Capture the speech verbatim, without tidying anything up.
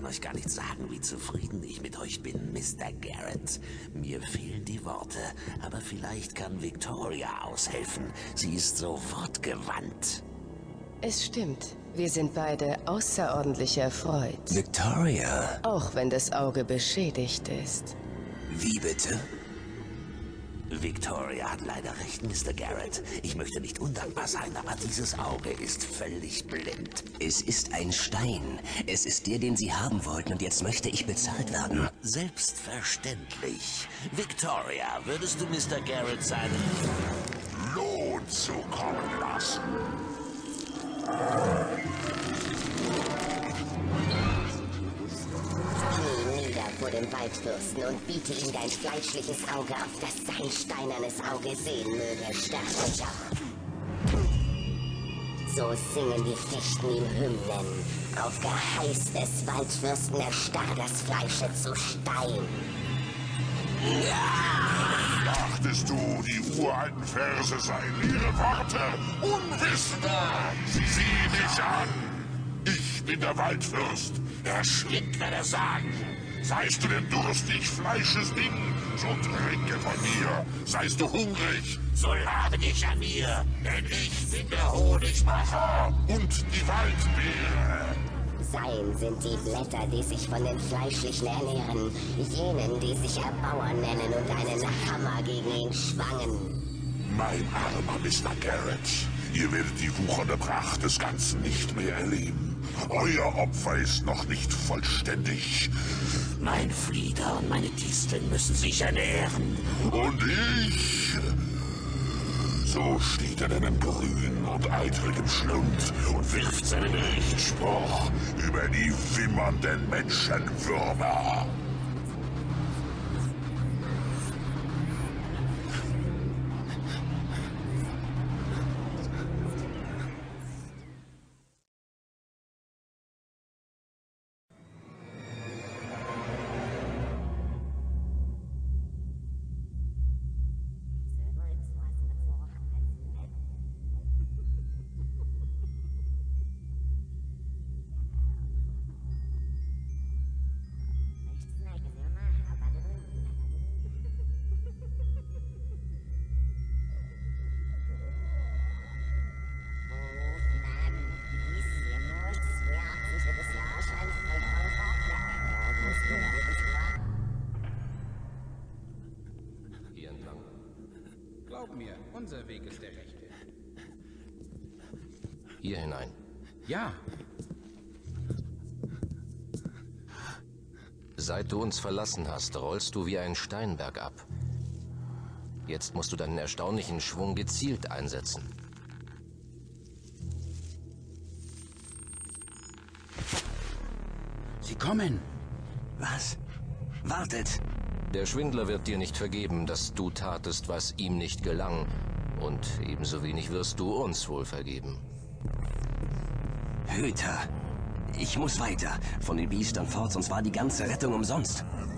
euch gar nicht sagen, wie zufrieden ich mit euch bin, Mister Garrett. Mir fehlen die Worte, aber vielleicht kann Victoria aushelfen. Sie ist so wortgewandt. Es stimmt. Wir sind beide außerordentlich erfreut. Victoria? Auch wenn das Auge beschädigt ist. Wie bitte? Victoria hat leider recht, Mister Garrett. Ich möchte nicht undankbar sein, aber dieses Auge ist völlig blind. Es ist ein Stein. Es ist der, den Sie haben wollten, und jetzt möchte ich bezahlt werden. Selbstverständlich. Victoria, würdest du Mister Garrett seinen Lohn zukommen lassen? Knie nieder vor dem Waldfürsten und biete ihm dein fleischliches Auge, auf das sein steinernes Auge sehen möge, Sterblicher. So singen die Fechten ihm Hymnen. Auf Geheiß des Waldfürsten erstarr das Fleische zu Stein. Dachtest du, die uralten Verse seien ihre Worte? Unwissende! Sieh mich an! Ich bin der Waldfürst. Er schlingt, wenn er sagen. Seist du denn durstig, Fleischesding, so trinke von mir. Seist du hungrig, so labe dich an mir. Denn ich bin der Honigmacher und die Waldbeere. Sein sind die Blätter, die sich von den Fleischlichen ernähren, jenen, die sich Erbauer nennen und einen Hammer gegen ihn schwangen. Mein armer Mister Garrett, ihr werdet die wuchernde Pracht des Ganzen nicht mehr erleben. Euer Opfer ist noch nicht vollständig. Mein Flieder und meine Disteln müssen sich ernähren. Und ich... So steht er dann in grün und eitrigem Schlund und wirft seinen Richtspruch über die wimmernden Menschenwürmer. Hier entlang. Glaub mir, unser Weg ist der rechte. Hier hinein. Ja, Seit du uns verlassen hast, rollst du wie ein Steinberg ab. Jetzt musst du deinen erstaunlichen Schwung gezielt einsetzen. sie kommen. Was? Wartet! Der Schwindler wird dir nicht vergeben, dass du tatest, was ihm nicht gelang. Und ebenso wenig wirst du uns wohl vergeben. Hüter! Ich muss weiter. Von den Biestern fort, sonst war die ganze Rettung umsonst.